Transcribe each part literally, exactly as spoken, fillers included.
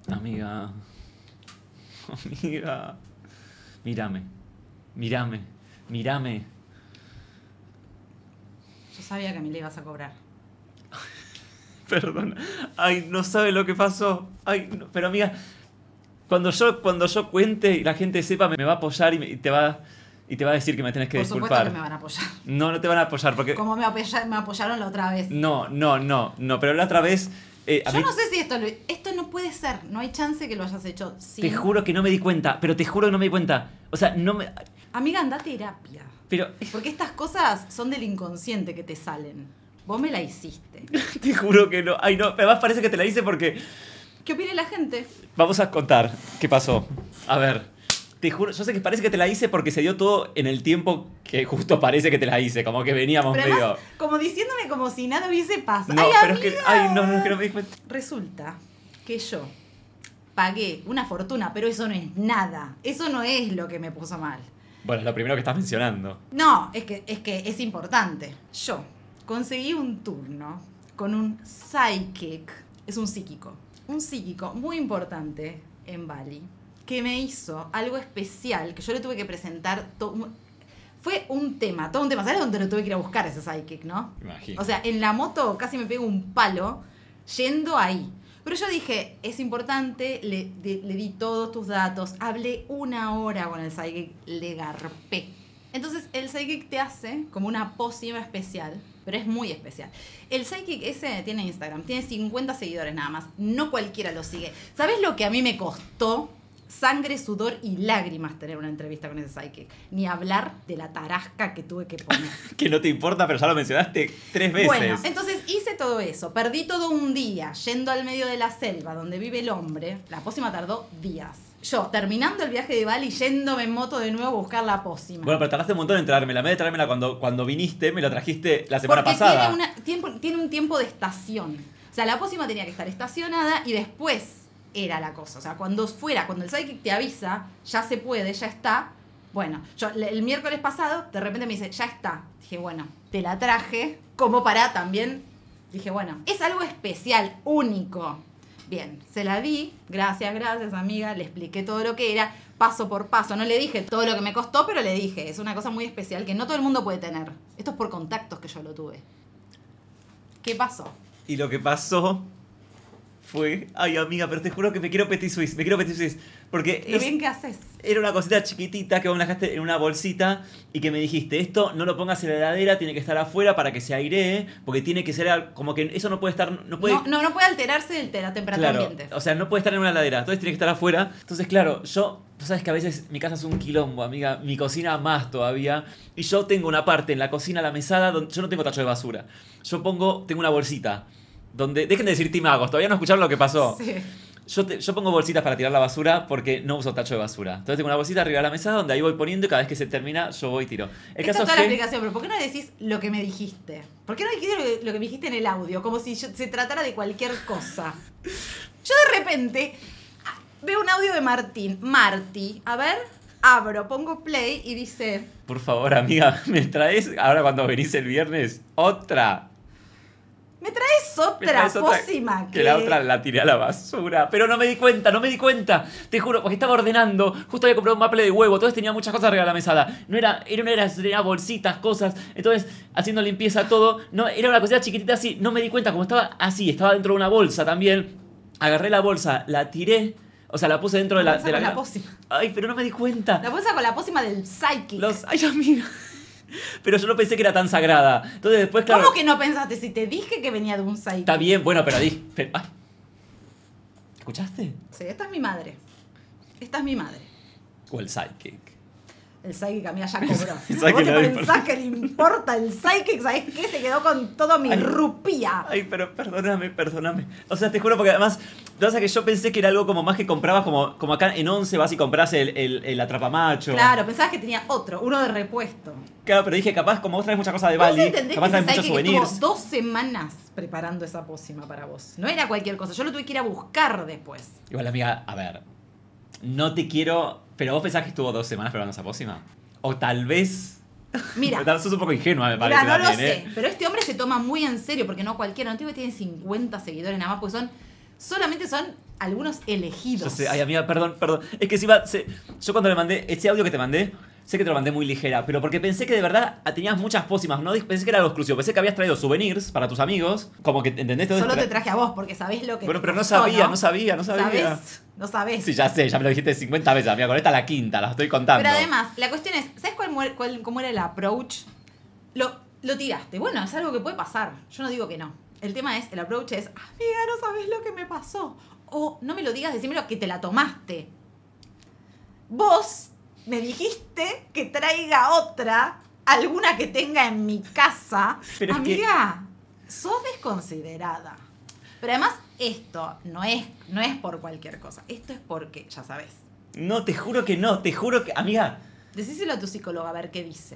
Amiga. Amiga. Mírame. Mírame. Mírame. Yo sabía que me le ibas a cobrar. Perdón. Ay, no sabe lo que pasó. Ay, no. Pero amiga, cuando yo, cuando yo cuente y la gente sepa, me va a apoyar y, me, y te va y te va a decir que me tenés que Por disculpar. supuesto que me van a apoyar. No, no te van a apoyar porque... Como me, apoya, me apoyaron la otra vez. No, no, no, no. Pero la otra vez... Eh, a Yo mí... no sé si esto... Lo, esto no puede ser. No hay chance que lo hayas hecho sin... Te juro que no me di cuenta. Pero te juro que no me di cuenta. O sea, no me... Amiga, anda a terapia. Pero... Porque estas cosas son del inconsciente que te salen. Vos me la hiciste. Te juro que no. Ay, no. Además parece que te la hice porque... ¿Qué opina la gente? Vamos a contar qué pasó. A ver... Te juro, yo sé que parece que te la hice porque se dio todo en el tiempo que justo parece que te la hice, como que veníamos Pero medio... además, como diciéndome como si nada hubiese pasado. No, ¡Ay, pero amiga! es que... Ay, no, no, es que no me di cuenta. Resulta que yo pagué una fortuna, pero eso no es nada. Eso no es lo que me puso mal. Bueno, es lo primero que estás mencionando. No, es que es, que es importante. Yo conseguí un turno con un psychic. Es un psíquico. Un psíquico muy importante en Bali. Que me hizo algo especial, que yo le tuve que presentar... Fue un tema, todo un tema. ¿Sabes dónde lo tuve que ir a buscar ese psychic, no? Imagino. O sea, en la moto casi me pego un palo yendo ahí. Pero yo dije, es importante, le, de, le di todos tus datos, hablé una hora con el psychic, le garpé. Entonces, el psychic te hace como una pócima especial, pero es muy especial. El psychic ese tiene Instagram, tiene cincuenta seguidores nada más. No cualquiera lo sigue. ¿Sabes lo que a mí me costó? Sangre, sudor y lágrimas tener una entrevista con ese psychic. Ni hablar de la tarasca que tuve que poner. Que no te importa, pero ya lo mencionaste tres veces. Bueno, entonces hice todo eso. Perdí todo un día yendo al medio de la selva donde vive el hombre. La pócima tardó días. Yo, terminando el viaje de Bali, yéndome en moto de nuevo a buscar la pócima. Bueno, pero tardaste un montón en traérmela. En vez de traérmela cuando, cuando viniste, me la trajiste la semana Porque pasada. tiene, una, tiempo, tiene un tiempo de estación. O sea, la pócima tenía que estar estacionada y después era la cosa. O sea, cuando fuera, cuando el psychic te avisa, ya se puede, ya está. Bueno, yo el miércoles pasado, de repente me dice, ya está. Dije, bueno, te la traje como para también... Dije, bueno, es algo especial, único. Bien, se la di, gracias, gracias amiga, le expliqué todo lo que era, paso por paso. No le dije todo lo que me costó, pero le dije, es una cosa muy especial que no todo el mundo puede tener. Esto es por contactos que yo lo tuve. ¿Qué pasó? Y lo que pasó fue... Ay, amiga, pero te juro que me quiero Petit Suisse, me quiero Petit Suisse. Porque Lo es... bien que haces. Era una cosita chiquitita que vos me dejaste en una bolsita y que me dijiste, esto no lo pongas en la heladera, tiene que estar afuera para que se airee, porque tiene que ser como que eso no puede estar... No, puede... No, no, no puede alterarse el, la temperatura Claro, ambiente. o sea, no puede estar en una heladera, entonces tiene que estar afuera. Entonces, claro, yo, tú sabes que a veces mi casa es un quilombo, amiga, mi cocina más todavía, y yo tengo una parte en la cocina, la mesada, donde yo no tengo tacho de basura. Yo pongo, tengo una bolsita, donde, dejen de decir timagos, todavía no escucharon lo que pasó. Sí. Yo, te, yo pongo bolsitas para tirar la basura porque no uso tacho de basura. Entonces tengo una bolsita arriba de la mesa donde ahí voy poniendo y cada vez que se termina yo voy y tiro. El Esta caso es toda es la que... explicación, pero ¿por qué no decís lo que me dijiste? ¿Por qué no dijiste lo que, lo que me dijiste en el audio? Como si yo, se tratara de cualquier cosa. Yo de repente veo un audio de Martín. Marty, a ver, abro, pongo play y dice... Por favor, amiga, ¿me traes ahora cuando venís el viernes otra? ¿Me traes otra Me traes otra pócima? Que la otra la tiré a la basura. Pero no me di cuenta, no me di cuenta. Te juro, porque estaba ordenando. Justo había comprado un maple de huevo. Entonces tenía muchas cosas arriba de la mesada. No era, era, no era, tenía bolsitas, cosas. Entonces, haciendo limpieza, todo. No, era una cosita chiquitita así. No me di cuenta, como estaba así, estaba dentro de una bolsa también. Agarré la bolsa, la tiré. O sea, la puse dentro de la... bolsa de la, con la pócima. Ay, pero no me di cuenta. La bolsa con la pócima del psychic. Los... Ay, amiga. Pero yo no pensé que era tan sagrada. Entonces después, claro... ¿Cómo que no pensaste? Si te dije que venía de un psychic. Está bien, bueno, pero dije... Pero... Ay. ¿Escuchaste? Sí, esta es mi madre. Esta es mi madre. O el psychic. El psychic a mí ya cobró. El ¿Vos psychic te no le pensás que le importa el psychic? ¿Sabés qué? Se quedó con toda mi Ay. rupia. Ay, pero perdóname, perdóname. O sea, te juro porque además... Lo que pasa es que yo pensé que era algo como más que comprabas como, como acá en Once vas y compras el, el, el atrapamacho. Claro, pensabas que tenía otro, uno de repuesto. Claro, pero dije, capaz, como vos traes muchas cosas de ¿Vos Bali, entendés capaz que traes ese muchos psychic souvenirs. estuvo dos semanas preparando esa pócima para vos? No era cualquier cosa, yo lo tuve que ir a buscar después. Igual, amiga, a ver. No te quiero... Pero vos pensás que estuvo dos semanas preparando esa pócima. O tal vez... Mira, Sos un poco ingenua, me parece. mira, no lo también, sé, ¿eh? pero este hombre se toma muy en serio, porque no cualquiera, no tiene que tiene cincuenta seguidores nada más, porque son solamente son algunos elegidos. Yo sé, ay amiga, perdón, perdón. Es que si va, se, yo cuando le mandé, ese audio que te mandé, sé que te lo mandé muy ligera, pero porque pensé que de verdad tenías muchas pócimas, no pensé que era algo exclusivo, pensé que habías traído souvenirs para tus amigos, como que, ¿entendés? Todo Solo esto, te traje a vos porque sabés lo que bueno, pero no costó, sabía, ¿no? no sabía, no sabía. ¿Sabés? No sabés. Sí, ya sé, ya me lo dijiste cincuenta veces, amiga, con esta la quinta, la estoy contando. Pero además, la cuestión es, ¿sabes cuál, mu- cuál- cómo era el approach? Lo, lo tiraste. Bueno, es algo que puede pasar. Yo no digo que no. El tema es, el approach es, amiga, no sabes lo que me pasó. O no me lo digas, decímelo que te la tomaste. Vos me dijiste que traiga otra, alguna que tenga en mi casa. Pero es amiga, sos desconsiderada. Pero además, esto no es, no es por cualquier cosa. Esto es porque, ya sabes. No, te juro que no, te juro que, amiga, Decíselo a tu psicóloga a ver qué dice.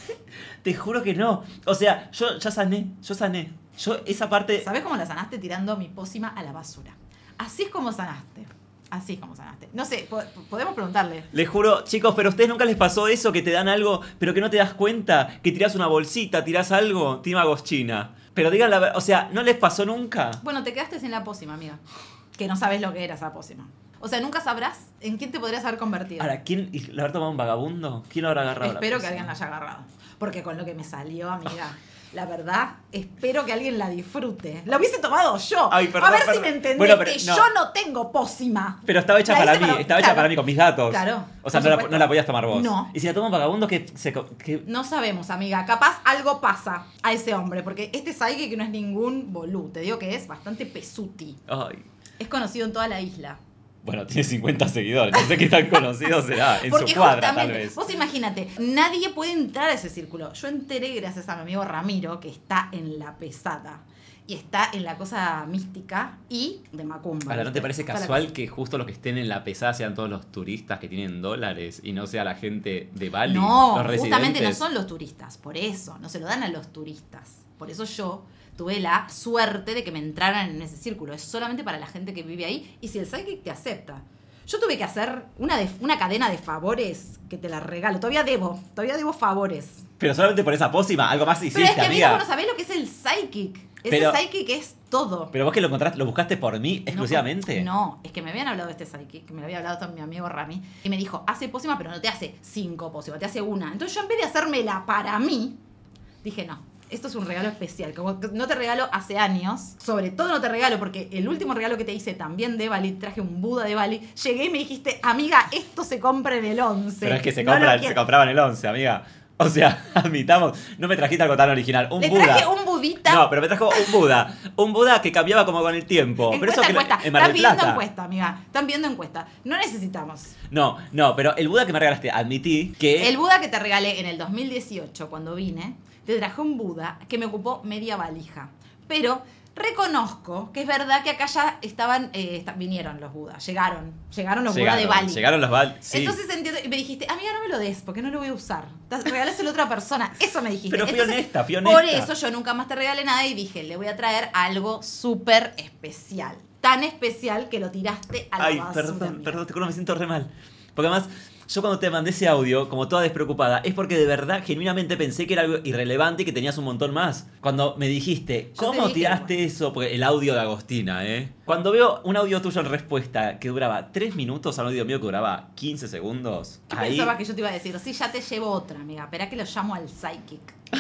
te juro que no. O sea, yo ya sané, yo sané. Yo esa parte... ¿Sabés cómo la sanaste? Tirando mi pócima a la basura. Así es como sanaste. Así es como sanaste. No sé, po- podemos preguntarle. Les juro, chicos, pero a ustedes nunca les pasó eso, que te dan algo, pero que no te das cuenta, que tirás una bolsita, tirás algo, Tima Agostina. Pero digan la verdad, o sea, ¿no les pasó nunca? Bueno, te quedaste sin la pócima, amiga. Que no sabes lo que era esa pócima. O sea, nunca sabrás en quién te podrías haber convertido. Ahora, ¿quién y ¿le habrá tomado un vagabundo? ¿Quién lo habrá agarrado? la Espero que pócima? alguien la haya agarrado. Porque con lo que me salió, amiga, la verdad, espero que alguien la disfrute. La hubiese tomado yo. Ay, perdón, a ver perdón. si me entendés Bueno, pero que no. yo no tengo pócima. Pero estaba hecha La para hice mí, para- estaba hecha claro. para mí con mis datos. Claro, O sea, por no la, supuesto. no la podías tomar vos. No. Y si la toma un vagabundo, que se... co- que... No sabemos, amiga. Capaz algo pasa a ese hombre. Porque este Saiki que no es ningún bolú. Te digo que es bastante pesuti. Ay. Es conocido en toda la isla. Bueno, tiene cincuenta seguidores, no sé qué tan conocido será. En Porque su cuadra, tal justamente, vez. vos imagínate, nadie puede entrar a ese círculo. Yo enteré gracias a mi amigo Ramiro, que está en la pesada. Y está en la cosa mística y de Macumba. Ahora, ¿no ¿viste? te parece Toda la casual cosa. que justo los que estén en la pesada sean todos los turistas que tienen dólares y no sea la gente de Bali? No, los justamente no residentes? son los turistas. Por eso, no se lo dan a los turistas. Por eso yo tuve la suerte de que me entraran en ese círculo. Es solamente para la gente que vive ahí y si el psychic te acepta. Yo tuve que hacer una, de, una cadena de favores que te la regalo. Todavía debo, todavía debo favores. Pero solamente por esa pócima, algo más hiciste, Pero es que, amiga. amiga, vos no sabés lo que es el psychic. Ese Pero- psychic es todo. Pero vos que lo encontraste, ¿lo buscaste por mí exclusivamente? No, no, es que me habían hablado de este psychic, que me lo había hablado también mi amigo Rami, y me dijo, hace pócima, pero no te hace cinco pócimas, te hace una. Entonces yo en vez de hacérmela para mí, dije, no, esto es un regalo especial. Como que no te regalo hace años, sobre todo no te regalo, porque el último regalo que te hice también de Bali, traje un Buda de Bali, llegué y me dijiste, amiga, esto se compra en el once. Pero es que se, No lo compra, quiero". se compraba en el once, amiga. O sea, admitamos, no me trajiste algo tan original. Un Le Buda. traje un budita. No, pero me trajo un Buda. Un Buda que cambiaba como con el tiempo. pero Encuesta, eso que encuesta. en Mar Están del pidiendo Plata. encuesta, amiga. Están pidiendo encuesta. No necesitamos. No, no, pero el Buda que me regalaste, admití que... El Buda que te regalé en el dos mil dieciocho, cuando vine, te traje un Buda que me ocupó media valija. Pero reconozco que es verdad que acá ya estaban, eh, esta- vinieron los Budas, llegaron, llegaron los Budas de Bali. Llegaron los Bali, sí. Entonces entiendo, y me dijiste, amiga, no me lo des, porque no lo voy a usar. Te- Regaláselo a otra persona. Eso me dijiste. Pero fui Entonces, honesta, fui honesta. Por eso yo nunca más te regalé nada y dije, le voy a traer algo súper especial. Tan especial que lo tiraste a la Ay, basura, perdón, amiga. perdón, te juro, me siento re mal. Porque además, yo cuando te mandé ese audio, como toda despreocupada, es porque de verdad, genuinamente pensé que era algo irrelevante y que tenías un montón más. Cuando me dijiste, Yo te ¿cómo dije, tiraste bueno. eso? Porque el audio de Agostina, ¿eh? Cuando veo un audio tuyo en respuesta que duraba tres minutos a un audio mío que duraba quince segundos, ¿Qué ahí pensabas que yo te iba a decir? Sí, ya te llevo otra, amiga. Esperá que lo llamo al psychic.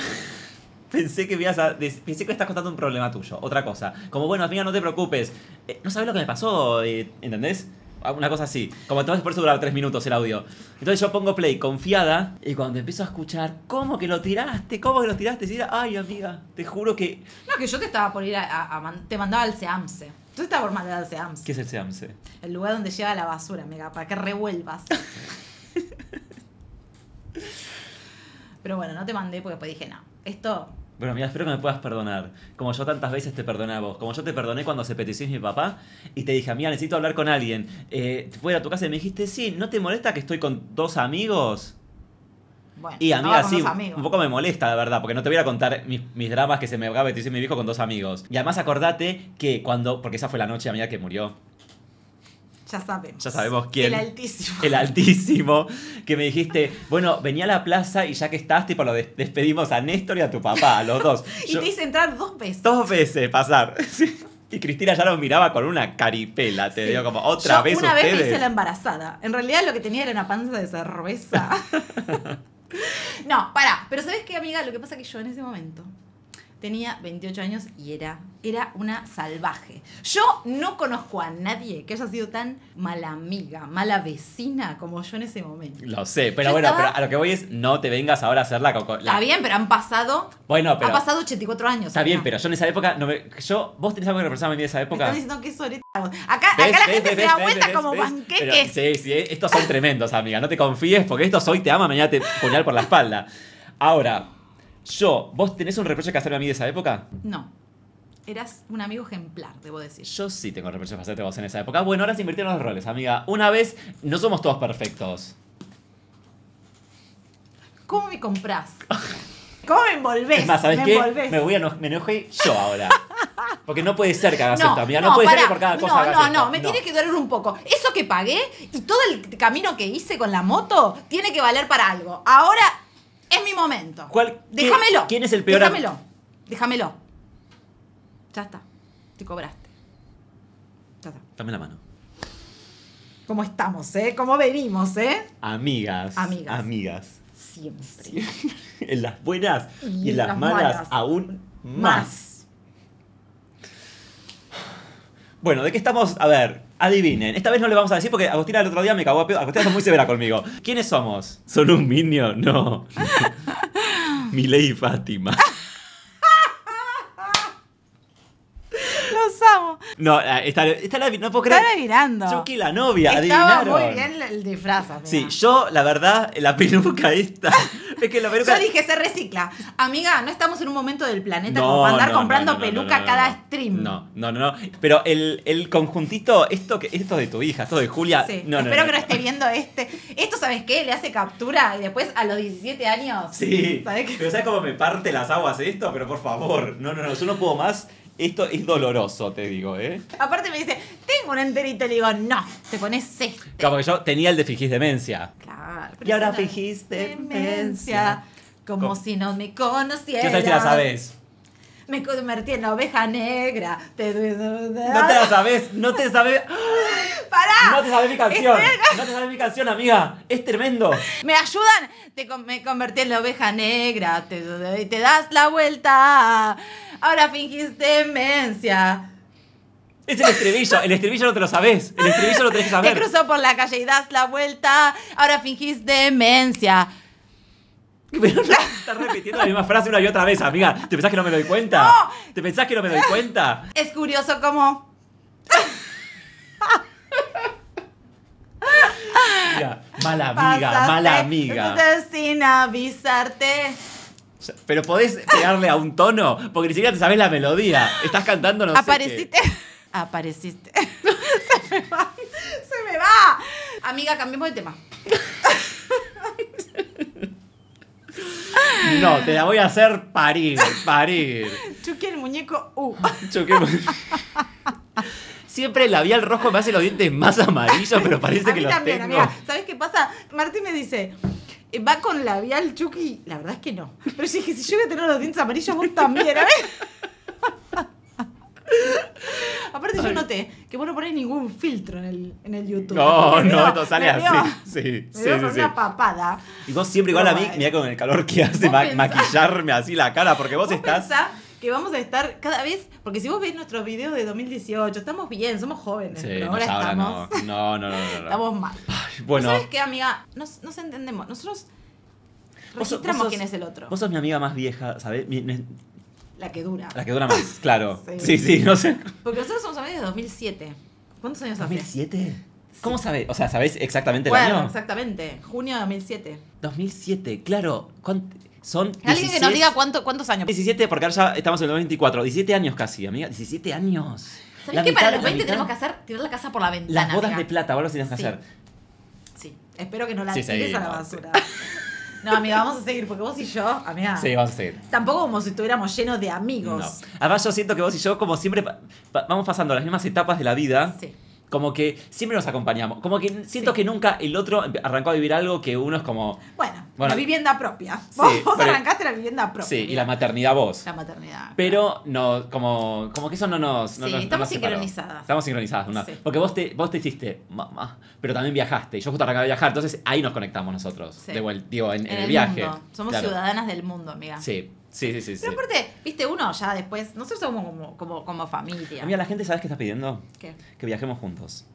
pensé que me ibas a... des- Pensé que estás contando un problema tuyo, otra cosa. Como, bueno, amiga, no te preocupes. Eh, no sabes lo que me pasó, eh, ¿entendés? Una cosa así. Como entonces por eso duraba tres minutos el audio. Entonces yo pongo play confiada y cuando empiezo a escuchar, ¿cómo que lo tiraste? ¿Cómo que lo tiraste? Y decía, ay, amiga, te juro que... No, que yo te estaba por ir a... a- a man- te mandaba al SEAMSE. Tú estabas por mandar al SEAMSE. ¿Qué es el SEAMSE? El lugar donde llega la basura, amiga, para que revuelvas. Pero bueno, no te mandé porque después dije, no, esto... Bueno, amiga, espero que me puedas perdonar. Como yo tantas veces te perdoné a vos. Como yo te perdoné cuando se petició mi papá y te dije, amiga, necesito hablar con alguien. Eh, ¿Puedo ir a tu casa? Y me dijiste, sí, ¿no te molesta que estoy con dos amigos? Bueno, Y estaba amiga, con sí, dos amigos. un poco me molesta, la verdad, porque no te voy a contar mis, mis dramas que se me acaba de decir mi viejo con dos amigos. Y además acordate que cuando, porque esa fue la noche, amiga, que murió. Ya sabemos. Ya sabemos quién. El altísimo. El altísimo, que me dijiste, bueno, vení a la plaza y ya que estás, tipo, lo des- despedimos a Néstor y a tu papá, a los dos. Y Yo- te hice entrar dos veces. Dos veces pasar. Sí. Y Cristina ya lo miraba con una caripela, te Sí. digo, como otra Yo vez una ustedes. vez me hice la embarazada. En realidad lo que tenía era una panza de cerveza. No, pará. Pero ¿sabes qué, amiga? Lo que pasa es que yo en ese momento tenía veintiocho años y era, era una salvaje. Yo no conozco a nadie que haya sido tan mala amiga, mala vecina como yo en ese momento. Lo sé, pero Yo bueno, estaba- pero a lo que voy es, no te vengas ahora a hacer la coco. la- Está bien, pero han pasado. Bueno, pero. Ha pasado ochenta y cuatro años. Está bien, amiga. pero yo en esa época. No me, yo, ¿Vos tenés algo que representar a mí de esa Me época? están diciendo que es soreta. Acá, acá ¿Ves, la ves, gente ves, se da ves, vuelta ves, como ves? panqueques. Pero, sí, sí, estos son tremendos, amiga. No te confíes porque estos hoy te ama, mañana te puñal por la espalda. Ahora, yo, ¿vos tenés un reproche que hacerme a mí de esa época? No. Eras un amigo ejemplar, debo decir. Yo sí tengo reproches para hacerte vos en esa época. Bueno, ahora se invirtieron los roles, amiga. Una vez, no somos todos perfectos. ¿Cómo me comprás? ¿Cómo me envolvés? Es más, ¿sabes me qué? envolvés. Me voy a eno- me enojé yo ahora. Porque no puede ser que hagas No, esto, amiga. No, puede pará. ser que por cada cosa no, hagas no, esto. no, me tiene que doler un poco. Eso que pagué y todo el camino que hice con la moto tiene que valer para algo. Ahora es mi momento. ¿Cuál- qué- Déjamelo. quién es el peor am- Déjamelo. Déjamelo. Ya está. Te cobraste. Ya está. Dame la mano. ¿Cómo estamos, eh? ¿Cómo venimos, eh? Amigas. Amigas. Amigas. Siempre. En las buenas y, en las, malas, aún más. Bueno, ¿de qué estamos? A ver, adivinen. Esta vez no le vamos a decir porque Agostina el otro día me cagó a pedo. Agostina es muy severa conmigo. ¿Quiénes somos? ¿Son un minion? No. Milei y Fátima. Los amo. No, eh, está, está la, no puedo creer. Están adivinando. Chucky la novia, Estaba adivinaron. muy bien el disfraz, amiga. Sí, yo, la verdad, la peluca esta. Es que la peluca. Yo dije, se recicla. Amiga, no estamos en un momento del planeta No, como para andar no, comprando no, no, no, peluca no, no, cada no. stream. No, no, no, no. Pero el, el conjuntito, esto que esto de tu hija, esto de Julia. Sí. No, no, Espero no. que no esté viendo este. Esto, ¿sabes qué? Le hace captura y después a los diecisiete años. Sí. ¿Sabes qué? Pero ¿sabes cómo me parte las aguas esto? Pero por favor. No, no, no. Yo no puedo más. Esto es doloroso, te digo, ¿eh? Aparte me dice, tengo un enterito. Le digo, no, te pones este. Como que yo tenía el de fingís demencia. Claro. Y ahora es una fingís demencia. demencia. Como Co- si no me conocieras. Yo sabes si la sabes. Me convertí en la oveja negra. Te... No te la sabes, no te sabes. ¡Pará! No te sabes mi canción. Estoy- No te sabes mi canción, amiga. Es tremendo. ¿Me ayudan? Te con- me convertí en la oveja negra. Te, te, te das la vuelta. Ahora fingís demencia. Es el estribillo. El estribillo no te lo sabes. El estribillo lo tenés que Te saber. cruzó por la calle y das la vuelta. Ahora fingís demencia. Pero no, estás repitiendo la misma frase una y otra vez, amiga. ¿Te pensás que no me doy cuenta? No. ¿Te pensás que no me doy cuenta? Es curioso cómo... Mira, mala amiga, pasaste mala amiga. sin avisarte. Pero podés pegarle a un tono, porque ni siquiera te sabes la melodía. Estás cantando, no sé Apareciste. Apareciste. Se me va. Se me va. Amiga, cambiemos de tema. qué. No, te la voy a hacer parir, parir. Chucky el muñeco. Uh. Choquemos. Siempre el labial rojo me hace los dientes más amarillos, pero parece A que mí los también, tengo. amiga. ¿Sabes qué pasa? Martín me dice, eh, va con labial Chucky. La verdad es que no. Pero yo dije, si yo voy a tener los dientes amarillos, vos también, a ver. Aparte yo Ay. noté que vos no ponés ningún filtro en el, en el YouTube. No, Me no, veo- esto sale me así. veo- Sí, Me sí, veo sí, con sí. una papada. Y vos siempre igual a mí, Bueno. mira con el calor que hace Vos ma- pensá- maquillarme así la cara, porque vos, Vos estás... pensá que vamos a estar cada vez, porque si vos ves nuestros videos de dos mil dieciocho, estamos bien, somos jóvenes, Sí, pero no, ahora ya ahora estamos, no. No, no, no, no, no. estamos mal. Bueno, ¿Sabes qué, amiga? Nos, nos entendemos. Nosotros Vos sos- registramos vos sos- quién es el otro. vos sos mi amiga más vieja, ¿sabés? Mi- mi- La que dura. La que dura más, claro. Sí. Sí, sí, no sé. Porque nosotros somos amigos de dos mil siete. ¿Cuántos años hace? ¿dos mil siete? ¿Cómo sabés? O sea, ¿sabés exactamente el Bueno, año? exactamente. Junio de dos mil siete. dos mil siete, claro. ¿Cuánt- Son Alguien que nos dieciséis diga cuánto, cuántos años. diecisiete, porque ahora ya estamos en el dos mil veinticuatro. diecisiete años casi, amiga. diecisiete años. ¿Sabés La que mitad- para los la veinte mitad- tenemos que hacer tirar la casa por la ventana? Las bodas amiga? de plata, ahora sí tenemos que Sí. hacer. Sí. Espero que no la Sí, tires a la seguimos, basura. No, amiga, vamos a seguir, porque vos y yo, amiga. Sí, vamos a seguir. Tampoco como si estuviéramos llenos de No. amigos. Además, yo siento que vos y yo, como siempre, pa- pa- vamos pasando las mismas etapas de la vida. Sí. Como que siempre nos acompañamos. Como que siento Sí. que nunca el otro empe- arrancó a vivir algo que uno es como. Bueno, Bueno, la vivienda propia. Sí, vos vos pero- arrancaste la vivienda propia. Sí, y mira. la maternidad vos. La maternidad. Pero no, como, como que eso no nos. No, Sí, nos- no estamos nos separó. sincronizadas. Estamos sincronizadas. No. Sí. Porque vos te, vos te hiciste mamá, pero también viajaste. Y yo justo arrancaba a viajar, entonces ahí nos conectamos nosotros. Sí. De vuelta, digo, en, en En el, el viaje. mundo. Somos Claro. ciudadanas del mundo, amiga. Sí, sí, sí, sí. sí. Pero aparte, viste, uno ya después, nosotros somos como, como, como familia. Amiga, la gente, ¿sabes qué está pidiendo? ¿Qué? Que viajemos juntos.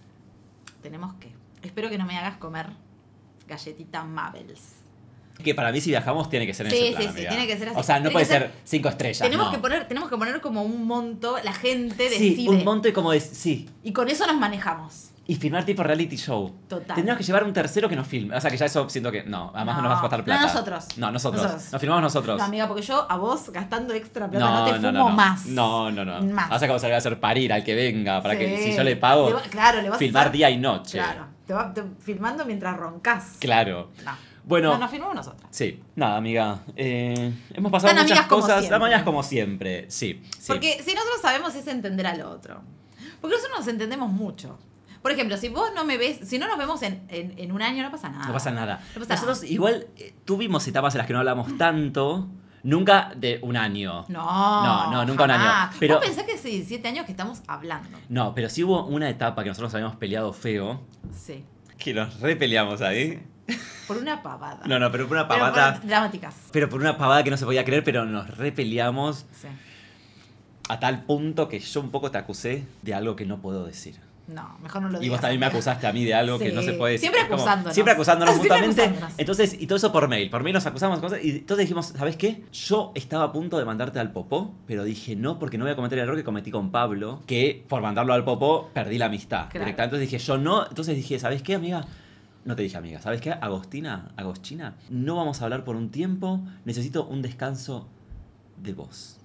Tenemos que. Espero que no me hagas comer galletita Mabels. Que para mí si viajamos tiene que ser en Sí, ese plan, sí, sí, amiga. tiene que ser así. O sea, no Tiene puede que ser- ser cinco estrellas, Tenemos, no. que poner, tenemos que poner como un monto, la gente decide. Sí, un monte como de... Sí. Y con eso nos manejamos. Y filmar tipo reality show. Total. Tendríamos que llevar un tercero que nos filme. O sea, que ya eso siento que... No, además no, No, nos va a costar no plata. nosotros. No, nosotros. Nosotros. Nos filmamos nosotros. No, amiga, porque yo a vos gastando extra plata no, No, te no, fumo no, no. más. No, no, no. Más. O sea, como se le va a hacer parir al que venga. Para que Sí. si yo le pago, Le va- claro, le vas a filmar hacer- día y noche. Claro. Te va te- filmando mientras roncas. Claro. No. Bueno. No, nos filmamos nosotras. Sí. Nada, amiga. Eh, hemos pasado Tan muchas amigas como cosas. siempre. Tan amigas como siempre. Sí. sí. Porque si nosotros sabemos es entender al otro. Porque nosotros nos entendemos mucho. Por ejemplo, si vos no me ves, si no nos vemos en, en, en un año, no pasa nada. No pasa nada. No pasa Nosotros nada. igual eh, tuvimos etapas en las que no hablamos tanto. Nunca de un año. No, No, no, nunca un año. jamás. Pero- Vos pensás que hace diecisiete años que estamos hablando. No, pero sí hubo una etapa que nosotros habíamos peleado feo. Sí. Que nos repeleamos ahí. Por una pavada. No, no, pero por una Pero pavada. por dramáticas. Pero por una pavada que no se podía creer, pero nos repeleamos Sí. a tal punto que yo un poco te acusé de algo que no puedo decir. No, mejor no lo digas. Y vos también me amiga. acusaste a mí de algo que Sí. no se puede decir. Siempre Es como- acusándonos. Siempre acusándonos Siempre mutuamente. acusándonos. Entonces, y todo eso por mail. Por mail nos acusamos de cosas. Y entonces dijimos, ¿sabes qué? Yo estaba a punto de mandarte al popó, pero dije no, porque no voy a cometer el error que cometí con Pablo, que por mandarlo al popó perdí la amistad. Claro. Directamente. Entonces dije, yo no. Entonces dije, ¿sabes qué, amiga? No te dije, amiga, ¿sabes qué? Agostina, Agostina, no vamos a hablar por un tiempo. Necesito un descanso de vos.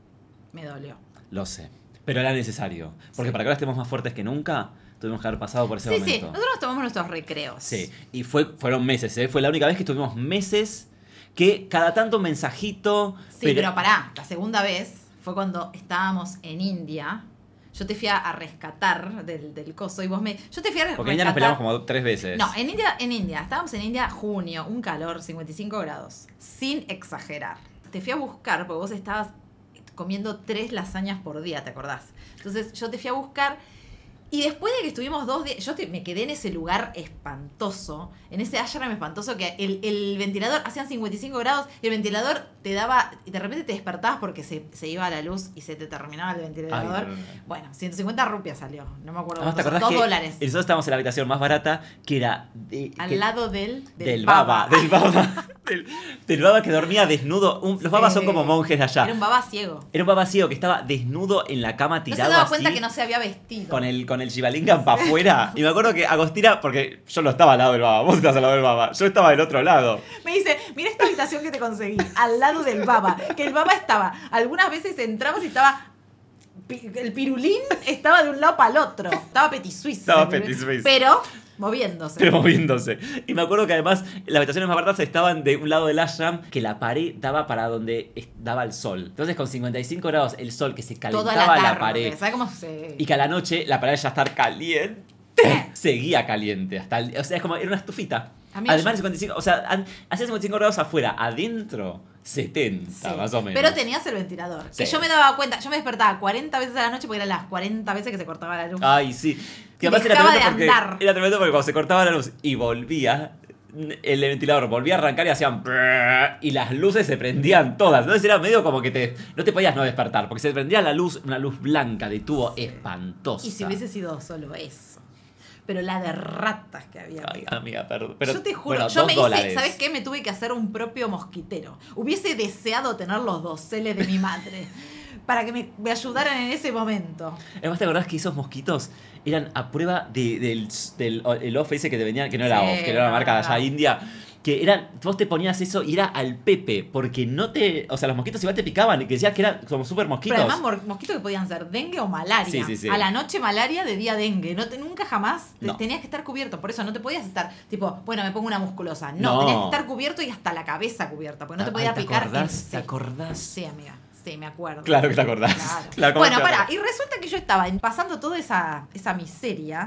Me dolió. Lo sé. Pero era necesario. Porque Sí. para que ahora estemos más fuertes que nunca, tuvimos que haber pasado por ese Sí, sí. momento. Nosotros tomamos nuestros recreos. Sí, y fue, fueron meses, ¿eh? Fue la única vez que estuvimos meses que cada tanto un mensajito... Sí, pero, pará. La segunda vez fue cuando estábamos en India. Yo te fui a, a rescatar del, del coso y vos me... Yo te fui a rescatar... Porque en India nos peleamos como tres veces. No, en India, en India. Estábamos en India, junio, un calor, cincuenta y cinco grados. Sin exagerar. Te fui a buscar porque vos estabas comiendo tres lasañas por día, ¿te acordás? Entonces yo te fui a buscar y después de que estuvimos dos días, yo te- me quedé en ese lugar espantoso, en ese ashram espantoso que el, el ventilador, hacían cincuenta y cinco grados y el ventilador te daba, y de repente te despertabas porque se, se iba a la luz y se te terminaba el ventilador. Ay, no, no, no. Bueno, ciento cincuenta rupias salió, no me acuerdo. Además, ¿te cuánto, acordás dos que dólares. nosotros estábamos en la habitación más barata que era... de- Al que- lado del, del, del baba, del baba. Del, del baba que dormía desnudo. Un- los babas Sí. son como monjes de allá. Era un baba ciego. Era un baba ciego que estaba desnudo en la cama No se tirado daba así, cuenta que no se había vestido. con el, con el Shivalingam para afuera. Y me acuerdo que Agostina, porque yo no estaba al lado del baba, vos estabas al lado del baba, yo estaba del otro lado. Me dice, mira esta habitación que te conseguí, al lado del baba. Que el baba estaba, algunas veces entramos y estaba... pi- El pirulín estaba de un lado para el otro. Estaba petit suisse. Estaba el pirulín, petit suisse. Pero moviéndose. Pero moviéndose. Y me acuerdo que además las habitaciones más baratas estaban de un lado del ashram que la pared daba para donde es- daba el sol. Entonces con cincuenta y cinco grados el sol que se Toda calentaba la la, tarde. pared ¿Sabes cómo se...? y que a la noche la pared ya estar caliente, seguía caliente. Hasta el- o sea, es como era una estufita. Amigo, Además yo- cincuenta y cinco, o sea, an- hacía cincuenta y cinco grados afuera, adentro setenta Sí. más o menos. Pero tenías el ventilador. Que Sí. yo me daba cuenta, yo me despertaba cuarenta veces a la noche porque eran las cuarenta veces que se cortaba la luz. Ay, sí. Que Y además era dejaba tremendo, de porque, andar. era tremendo porque cuando se cortaba la luz y volvía, el ventilador volvía a arrancar y hacían brrr, y las luces se prendían todas. Entonces era medio como que te, no te podías no despertar, porque se prendía la luz, una luz blanca de tubo espantosa. Y si hubiese sido solo eso. Pero la de ratas que había. Ay, amiga. amiga, perdón. Pero, yo te juro, bueno, yo dos me hice, dólares. ¿sabes qué? Me tuve que hacer un propio mosquitero. Hubiese deseado tener los doseles de mi madre para que me, me ayudaran en ese momento. Además, ¿te acordás que esos mosquitos eran a prueba de, del, del el off ese que te venían, que no era Sí, off, que era una no, marca de allá no. india? Que eran, vos te ponías eso y era al pepe, porque no te, o sea, los mosquitos igual te picaban y que decías que eran como súper mosquitos. Pero además mor- mosquitos que podían ser dengue o malaria. Sí, sí, sí. A la noche malaria, de día dengue. No te- nunca jamás te- No. tenías que estar cubierto. Por eso no te podías estar, tipo, bueno, me pongo una musculosa. No, No. tenías que estar cubierto y hasta la cabeza cubierta. Porque no te Ay, podía ¿te picar. acordás? en- ¿Te acordás? Sí, amiga. Sí, me acuerdo. Claro que te acordás. Claro. Claro, ¿cómo Bueno, te pará. acordás? Y resulta que yo estaba en- pasando toda esa, esa miseria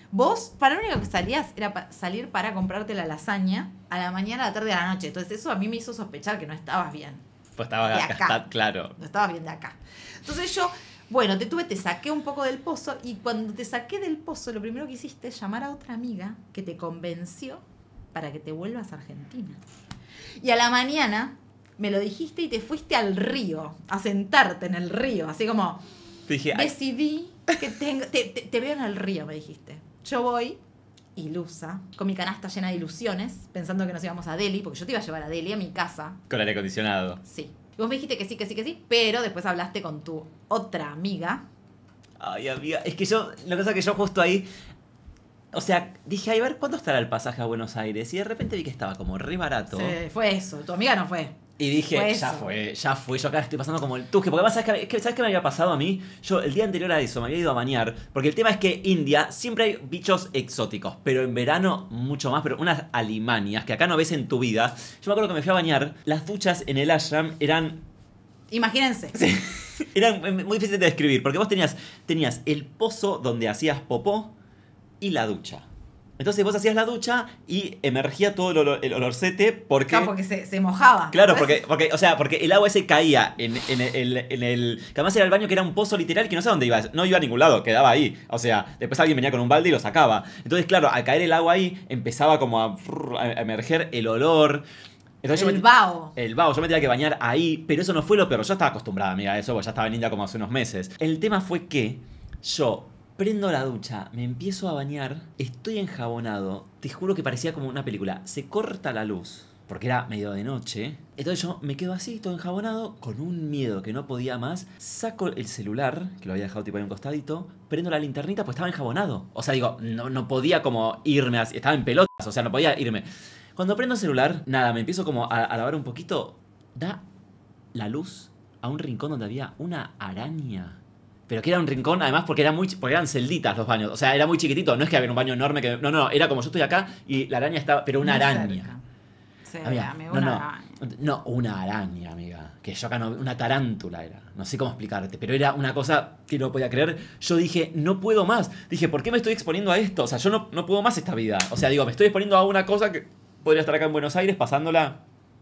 Vos, para lo único que salías era pa- salir para comprarte la lasaña a la mañana, a la tarde, a la noche. Entonces eso a mí me hizo sospechar que no estabas bien. Pues estaba De acá, acá. está claro. No estabas bien de acá. Entonces yo, bueno, te tuve, te saqué un poco del pozo y cuando te saqué del pozo, lo primero que hiciste es llamar a otra amiga que te convenció para que te vuelvas a Argentina. Y a la mañana me lo dijiste y te fuiste al río, a sentarte en el río, así como, Te dije, ay, decidí que tengo, te, te, te veo en el río, me dijiste. Yo voy, ilusa, con mi canasta llena de ilusiones, pensando que nos íbamos a Delhi, porque yo te iba a llevar a Delhi, a mi casa. con aire acondicionado. Sí. Y vos me dijiste que sí, que sí, que sí, pero después hablaste con tu otra amiga. Ay, amiga, es que yo, la cosa es que yo justo ahí, o sea, dije, ay, a ver, ¿cuánto estará el pasaje a Buenos Aires? Y de repente vi que estaba como re barato. Sí, fue eso. Tu amiga no fue. Y dije, Fue ya eso. fue, ya fue, yo acá estoy pasando como el tuje. Porque además, ¿sabes qué, ¿sabes qué me había pasado a mí? Yo el día anterior a eso me había ido a bañar. Porque el tema es que India siempre hay bichos exóticos. Pero en verano mucho más, pero unas alimanias que acá no ves en tu vida. Yo me acuerdo que me fui a bañar, las duchas en el ashram eran... Imagínense. Sí, eran muy difíciles de describir. Porque vos tenías, tenías el pozo donde hacías popó y la ducha. Entonces vos hacías la ducha y emergía todo el, olor, el olorcete porque... Claro, porque se, se mojaba. Claro, ¿sabes? porque, porque, o sea, porque el agua ese caía en, en, el, en el... Que además era el baño que era un pozo literal que no sé dónde iba. No iba a ningún lado, quedaba ahí. O sea, después alguien venía con un balde y lo sacaba. Entonces, claro, al caer el agua ahí, empezaba como a, a emerger el olor. Entonces yo El me- vaho. El vaho, yo me tenía que bañar ahí, pero eso no fue lo peor. Yo estaba acostumbrada, amiga, a eso, porque ya estaba en India como hace unos meses. El tema fue que yo prendo la ducha, me empiezo a bañar, estoy enjabonado, te juro que parecía como una película. Se corta la luz, porque era medio de noche. Entonces yo me quedo así, todo enjabonado, con un miedo que no podía más. Saco el celular, que lo había dejado tipo ahí a un costadito, prendo la linternita, pues estaba enjabonado. O sea, digo, no, no podía como irme así, estaba en pelotas, o sea, no podía irme. Cuando prendo el celular, nada, me empiezo como a, a lavar un poquito, da la luz a un rincón donde había una araña. Pero que era un rincón, además, porque, era muy, ch- porque eran celditas los baños. O sea, era muy chiquitito. No es que había un baño enorme. Que, no, no, era como yo estoy acá y la araña estaba... Pero una Muy araña. cerca. Sí, Amiga, amigo, no, una no, araña. no, una araña, amiga. Que yo acá no... Una tarántula era. No sé cómo explicarte. Pero era una cosa que no podía creer. Yo dije, no puedo más. Dije, ¿por qué me estoy exponiendo a esto? O sea, yo no, no puedo más esta vida. O sea, digo, me estoy exponiendo a una cosa que podría estar acá en Buenos Aires pasándola...